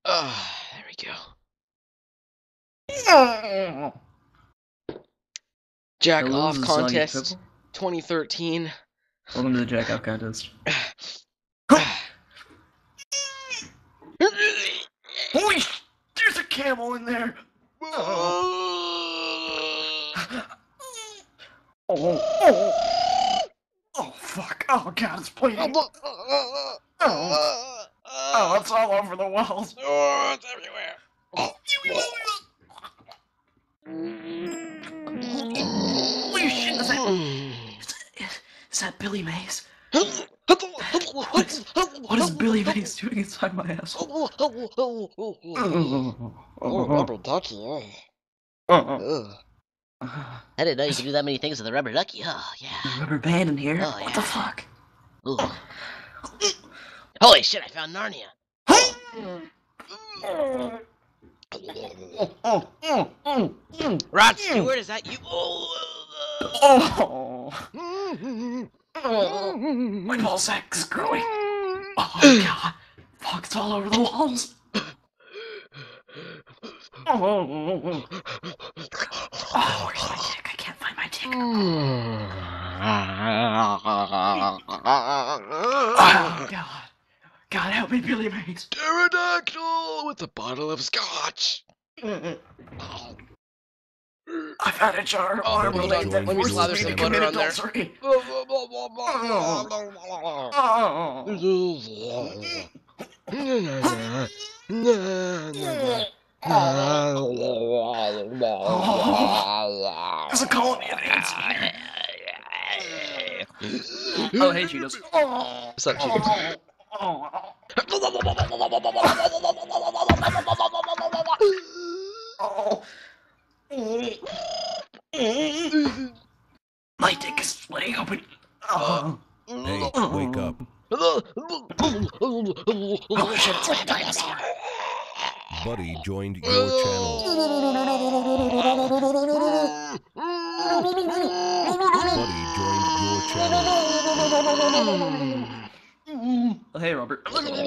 There we go. Jack Hello, Off this is Soggy Contest Purple. 2013. Welcome to the Jack Off Contest. Holy sh! There's a camel in there! Oh, fuck. Oh, God, it's bleeding. Oh, it's all over the walls. Oh, it's everywhere. Holy shit, is that Billy Mays? What is Billy Mays doing inside my asshole? Rubber ducky. I didn't know you could do that many things with a rubber ducky. Oh, yeah. There's a rubber band in here. Oh, What the yeah. fuck? Ooh. Holy shit, I found Narnia. Rod Stewart, is that you? Oh. My ball sack's growing. Oh, God. Fuck, it's all over the walls. Oh, where's my dick? I can't find my dick. Oh, God. God, help me, Billy Mays. Pterodactyl with a bottle of scotch. I've had a jar of Oh, marmalade hold on. that Let me forces slather me some to butter commit on there. adultery. There's a colony of ants in here. Oh, hey, Cheetos. What's up, Cheetos? My dick is splitting open. Oh. Hey, wake up. Oh shit, it's vampires here. Buddy joined your channel. Buddy joined your channel. Oh, hey, Robert.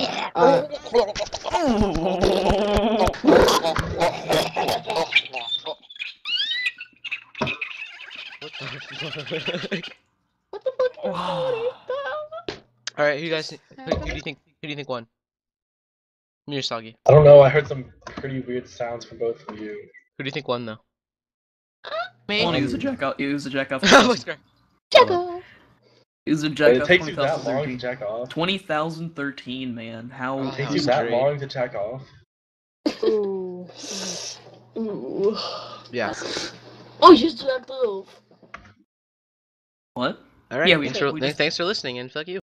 What the fuck is All right, who do you think won? Me or Soggy? I don't know, I heard some pretty weird sounds from both of you. Who do you think won though? Me? He was a jack off. He was a jack off. Voice crack. Jacko? He was a But jack it off. takes you that long to 2013. jack off. 20,013, man. How? It takes That you was that great. long to jack off. Ooh. Ooh. Yeah. Oh, you jacked off. What? All right. Yeah, we thanks did. for We just- thanks for listening, and fuck you.